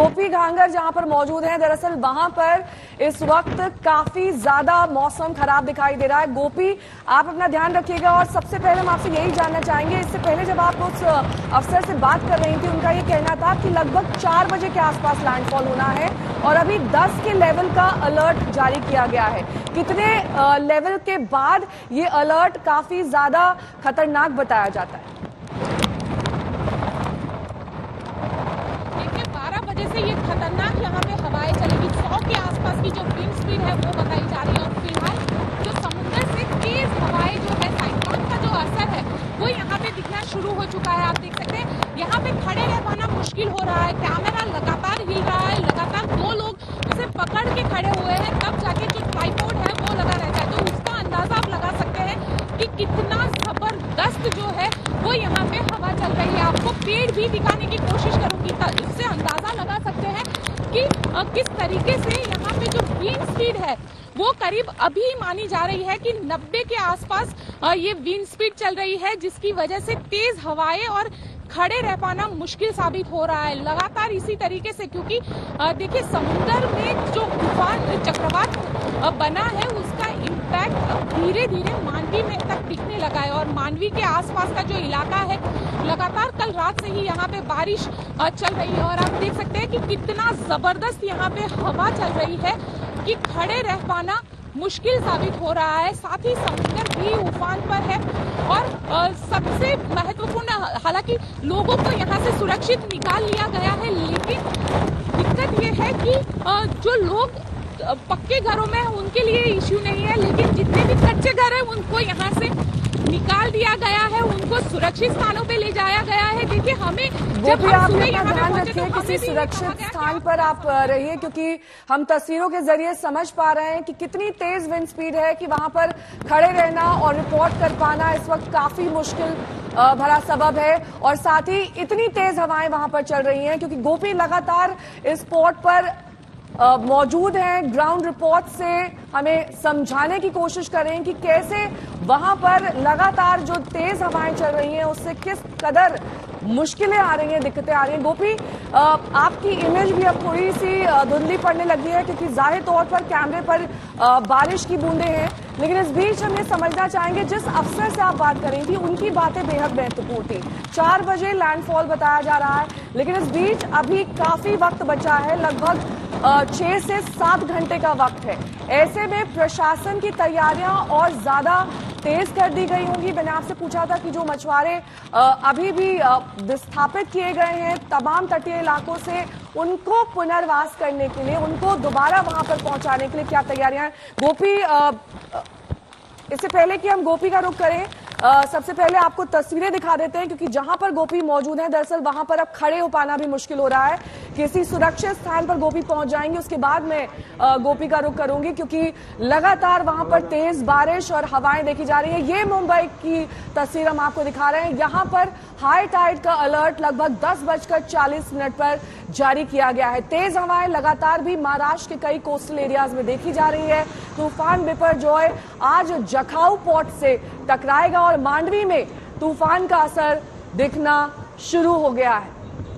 गोपी घांगर जहां पर मौजूद हैं, दरअसल वहां पर इस वक्त काफी ज्यादा मौसम खराब दिखाई दे रहा है। गोपी, आप अपना ध्यान रखिएगा। और सबसे पहले हम आपसे यही जानना चाहेंगे, इससे पहले जब आप उस अफसर से बात कर रही थी, उनका ये कहना था कि लगभग 4 बजे के आसपास लैंडफॉल होना है और अभी 10 के लेवल का अलर्ट जारी किया गया है। कितने लेवल के बाद ये अलर्ट काफी ज्यादा खतरनाक बताया जाता है? से ये खतरनाक यहाँ पे हवाएं चलेगी। 100 के आसपास की जो विंड स्पीड है वो बताई जा रही है। और फिलहाल जो समुद्र से तेज हवाएं जो है, साइक्लोन का जो असर है वो यहाँ पे दिखना शुरू हो चुका है। आप देख सकते हैं यहाँ पे खड़े रह पाना मुश्किल हो रहा है। कैमरा लगातार हिल रहा है, लगातार 2 लोग उसे पकड़ के खड़े हुए हैं, तब जाके जो ट्राइपॉड है वो लगा रहता है। तो उसका अंदाजा आप लगा सकते हैं कि कितना जबरदस्त जो है वो यहाँ पे हवा चल रही है। आपको पेड़ भी दिखाने की कोशिश करूंगी, इससे अंदाजा लगा सकते हैं कि किस तरीके से यहाँ पे जो विंड स्पीड है वो करीब अभी मानी जा रही है कि 90 के आसपास ये विंड स्पीड चल रही है, जिसकी वजह से तेज हवाएं और खड़े रह पाना मुश्किल साबित हो रहा है। लगातार इसी तरीके से, क्योंकि देखिए समुद्र में जो तूफान चक्रवात बना है उसका इम्पैक्ट धीरे धीरे मांडवी में तक दिखने लगा है। और मांडवी के आसपास का जो इलाका है, लगातार कल रात से ही यहाँ पे बारिश चल रही है। और आप देख सकते हैं कि कितना जबरदस्त यहाँ पे हवा चल रही है कि खड़े रह पाना मुश्किल साबित हो रहा है। साथ ही समुद्र भी उफान पर है। और सबसे महत्वपूर्ण, हालांकि लोगों को यहाँ से सुरक्षित निकाल लिया गया है, लेकिन दिक्कत ये है कि जो लोग पक्के घरों में उनके लिए इश्यू नहीं है, लेकिन जितने भी कच्चे घर हैं उनको यहाँ से निकाल दिया गया है, उनको सुरक्षित स्थानों पे ले जाया गया है। देखिए हमें जब भी आप अपना ध्यान रखिए, किसी सुरक्षित स्थान पर आप रहिए, क्योंकि हम तस्वीरों के जरिए समझ पा रहे हैं कि कितनी तेज विंड स्पीड है कि वहां पर खड़े रहना और रिपोर्ट कर पाना इस वक्त काफी मुश्किल भरा सबब है। और साथ ही इतनी तेज हवाएं वहां पर चल रही हैं, क्योंकि गोपी लगातार इस स्पॉट पर मौजूद हैं। ग्राउंड रिपोर्ट से हमें समझाने की कोशिश करें कि कैसे वहां पर लगातार जो तेज हवाएं चल रही हैं उससे किस कदर मुश्किलें आ रही हैं, दिक्कतें आ रही हैं। गोपी, आपकी इमेज भी अब थोड़ी सी धुंधली पड़ने लगी है, क्योंकि जाहिर तौर पर कैमरे पर बारिश की बूंदें हैं, लेकिन इस बीच हम ये समझना चाहेंगे, जिस अफसर से आप बात कर रही थी उनकी बातें बेहद महत्वपूर्ण थी। 4 बजे लैंडफॉल बताया जा रहा है, लेकिन इस बीच अभी काफी वक्त बचा है, लगभग 6 से 7 घंटे का वक्त है। ऐसे में प्रशासन की तैयारियां और ज्यादा तेज कर दी गई होंगी। मैंने आपसे पूछा था कि जो मछुआरे अभी भी विस्थापित किए गए हैं तमाम तटीय इलाकों से, उनको पुनर्वास करने के लिए, उनको दोबारा वहां पर पहुंचाने के लिए क्या तैयारियां हैं? गोपी, इससे पहले कि हम गोपी का रुख करें, सबसे पहले आपको तस्वीरें दिखा देते हैं, क्योंकि जहां पर गोपी मौजूद है दरअसल वहां पर अब खड़े हो पाना भी मुश्किल हो रहा है। किसी सुरक्षित स्थान पर गोपी पहुंच जाएंगे, उसके बाद मैं गोपी का रुख करूंगी, क्योंकि लगातार वहां पर तेज बारिश और हवाएं देखी जा रही है। ये मुंबई की तस्वीर हम आपको दिखा रहे हैं। यहाँ पर हाई टाइड का अलर्ट लगभग 10:40 पर जारी किया गया है। तेज हवाएं लगातार भी महाराष्ट्र के कई कोस्टल एरियाज में देखी जा रही है। तूफान बिपरजॉय आज जखाऊ पोर्ट से टकराएगा और मांडवी में तूफान का असर दिखना शुरू हो गया है।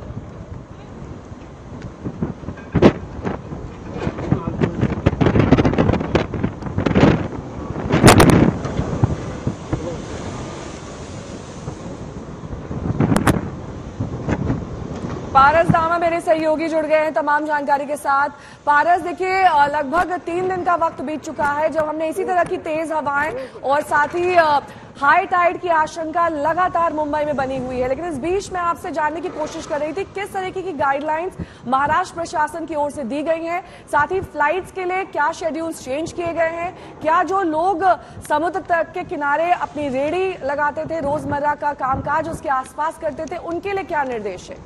पारस दामा मेरे सहयोगी जुड़ गए हैं तमाम जानकारी के साथ। पारस, देखिए लगभग 3 दिन का वक्त बीत चुका है जब हमने इसी तरह की तेज हवाएं और साथ ही हाई टाइड की आशंका लगातार मुंबई में बनी हुई है, लेकिन इस बीच में आपसे जानने की कोशिश कर रही थी किस तरीके की गाइडलाइंस महाराष्ट्र प्रशासन की ओर से दी गई हैं, साथ ही फ्लाइट्स के लिए क्या शेड्यूल्स चेंज किए गए हैं, क्या जो लोग समुद्र तट के किनारे अपनी रेहड़ी लगाते थे, रोजमर्रा का कामकाज उसके आसपास करते थे, उनके लिए क्या निर्देश है?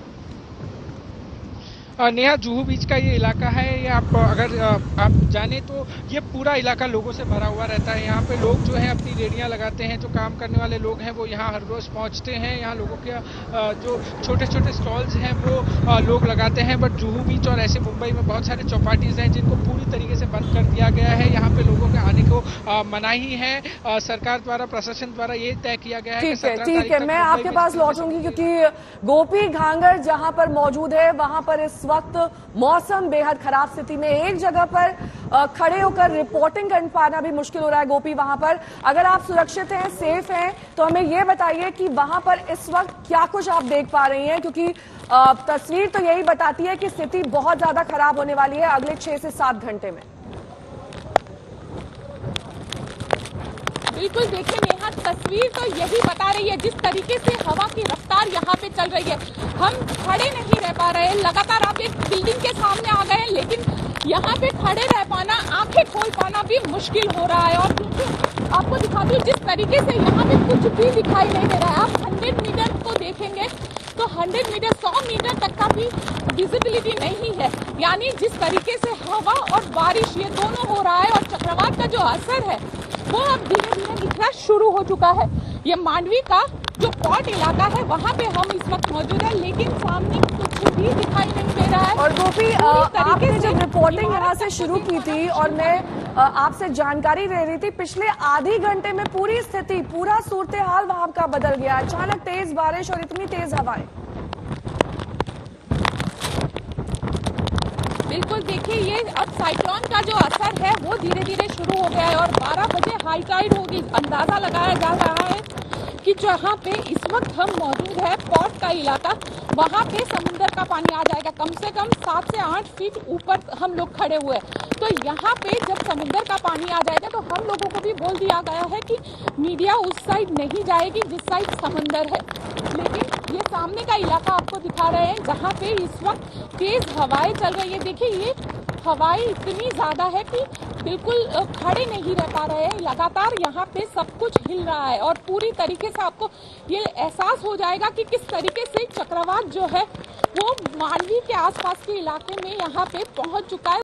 नेहा, जुहू बीच का ये इलाका है, ये अगर आप जाने तो ये पूरा इलाका लोगों से भरा हुआ रहता है। यहाँ पे लोग जो है अपनी रेहड़ियाँ लगाते हैं, जो काम करने वाले लोग हैं वो यहाँ हर रोज पहुँचते हैं। यहाँ लोगों के जो छोटे छोटे स्टॉल्स हैं वो लोग लगाते हैं। बट जुहू बीच और ऐसे मुंबई में बहुत सारे चौपाटीज हैं जिनको पूरी तरीके से बंद कर दिया गया है। यहाँ पे लोगों के आने को मनाही है, सरकार द्वारा, प्रशासन द्वारा ये तय किया गया है। ठीक है, मैं आपके पास लौटूंगी, क्योंकि गोपी घांगर जहाँ पर मौजूद है वहां पर इस वक्त मौसम बेहद खराब स्थिति में, एक जगह पर खड़े होकर रिपोर्टिंग कर पाना भी मुश्किल हो रहा है। गोपी, वहां पर अगर आप सुरक्षित हैं, सेफ हैं, तो हमें ये बताइए कि वहां पर इस वक्त क्या कुछ आप देख पा रही हैं, क्योंकि तस्वीर तो यही बताती है कि स्थिति बहुत ज्यादा खराब होने वाली है अगले 6 से 7 घंटे में। बिल्कुल, देखिए नेहा, तस्वीर तो यही बता रही है। जिस तरीके से हवा की रफ्तार यहाँ पे चल रही है, हम खड़े नहीं रह पा रहे हैं। लगातार आप एक बिल्डिंग के सामने आ गए हैं, लेकिन यहाँ पे खड़े रह पाना, आंखें खोल पाना भी मुश्किल हो रहा है। और आपको दिखाती हूँ जिस तरीके से यहाँ पे कुछ भी दिखाई नहीं दे रहा है। आप 100 मीटर को देखेंगे तो 100 मीटर 100 मीटर तक का भी विजिबिलिटी नहीं है। यानी जिस तरीके से हवा और बारिश ये दोनों हो रहा है और चक्रवात का जो असर है वो अब धीरे धीरे दिखना शुरू हो चुका है। ये मांडवी का जो पॉट इलाका है वहाँ पे हम इस वक्त मौजूद है, लेकिन सामने कुछ भी दिखाई नहीं दे रहा है। और गोपी, आपने जब रिपोर्टिंग यहाँ से शुरू की थी और मैं आपसे जानकारी ले रही थी, पिछले आधे घंटे में पूरी स्थिति, पूरा सूरत हाल वहां का बदल गया। अचानक तेज बारिश और इतनी तेज हवाएं। बिल्कुल, देखिए ये अब साइक्लोन का जो असर है वो धीरे धीरे शुरू हो गया है और 12 बजे हाई टाइड होगी। अंदाजा लगाया जा रहा है कि जहाँ पे इस वक्त हम मौजूद है, पॉट का इलाका, वहाँ पे समुद्र का पानी आ जाएगा। कम से कम 7 से 8 फीट ऊपर हम लोग खड़े हुए हैं। तो यहाँ पे जब समुद्र का पानी आ जाएगा तो हम लोगों को भी बोल दिया गया है कि मीडिया उस साइड नहीं जाएगी जिस साइड समुद्र है। लेकिन ये सामने का इलाका आपको दिखा रहे हैं जहाँ पे इस वक्त तेज हवाएं चल रही है। देखिए ये हवाएं इतनी ज्यादा है कि बिल्कुल खड़े नहीं रह पा रहे हैं। लगातार यहाँ पे सब कुछ हिल रहा है और पूरी तरीके से आपको ये एहसास हो जाएगा कि किस तरीके से चक्रवात जो है वो मांडवी के आसपास के इलाके में यहाँ पे पहुंच चुका है।